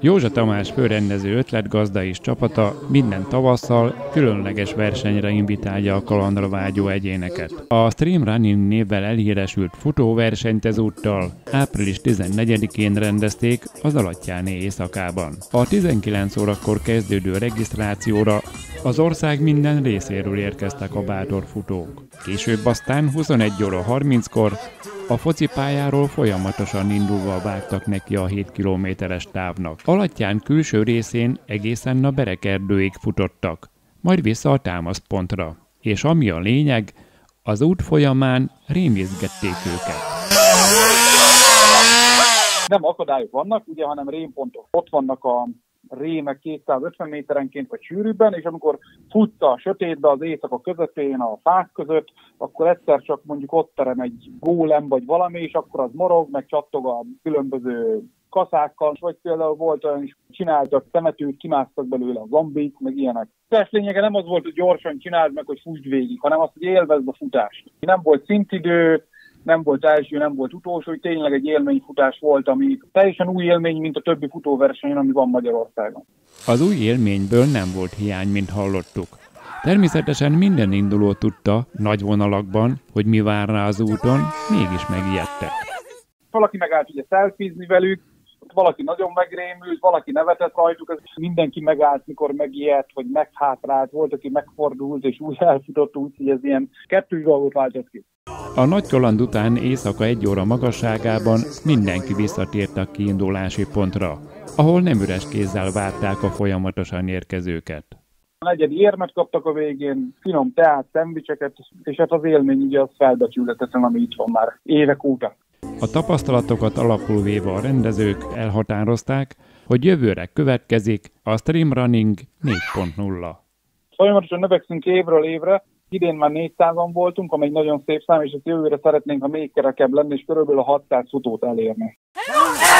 Józsa Tamás főrendező ötletgazda és csapata minden tavasszal különleges versenyre invitálja a kalandra vágyó egyéneket. A Stream Running névvel elhíresült futóversenyt ezúttal április 14-én rendezték az Alattyáni éjszakában. A 19 órakor kezdődő regisztrációra az ország minden részéről érkeztek a bátor futók. Később aztán 21 óra 30-kor a focipályáról folyamatosan indulva vágtak neki a 7 kilométeres távnak. Alattyán külső részén egészen a Berekerdőig futottak, majd vissza a támaszpontra. És ami a lényeg, az út folyamán rémészgették őket. Nem akadályok vannak, ugye, hanem rémpontok. Ott vannak a rémek 250 méterenként vagy sűrűbben, és amikor futsz a sötétbe az éjszaka közepén, a fák között, akkor egyszer csak mondjuk ott terem egy gólem vagy valami, és akkor az morog, meg csattog a különböző kaszákkal, vagy például volt olyan is, csináltak temetőt, kimásztak belőle a zombik, meg ilyenek. Tehát lényege nem az volt, hogy gyorsan csináld meg, hogy fuss végig, hanem az, hogy élvezd a futást. Nem volt szintidő, nem volt első, nem volt utolsó, hogy tényleg egy élményfutás volt, ami teljesen új élmény, mint a többi futóversenyen, ami van Magyarországon. Az új élményből nem volt hiány, mint hallottuk. Természetesen minden induló tudta nagy vonalakban, hogy mi vár rá az úton, mégis megijedtek. Valaki megállt ugye szelfizni velük, valaki nagyon megrémült, valaki nevetett rajtuk, mindenki megállt, mikor megijedt, vagy meghátrált, volt, aki megfordult és úgy elfutott, úgyhogy ez ilyen kettős dolgot váltott ki. A nagy kaland után éjszaka 1 óra magasságában mindenki visszatért a kiindulási pontra, ahol nem üres kézzel várták a folyamatosan érkezőket. A negyedi érmet kaptak a végén, finom teát, szendvicseket, és hát az élmény ugye az felbecsülhetetlen, ami itt van már évek óta. A tapasztalatokat alapul véve a rendezők elhatározták, hogy jövőre következik a Stream Running 4.0. Folyamatosan növekszünk évről évre, idén már 400-an voltunk, ami egy nagyon szép szám, és ezt jövőre szeretnénk, ha még kerekebb lenni, és körülbelül a 600 futót elérni.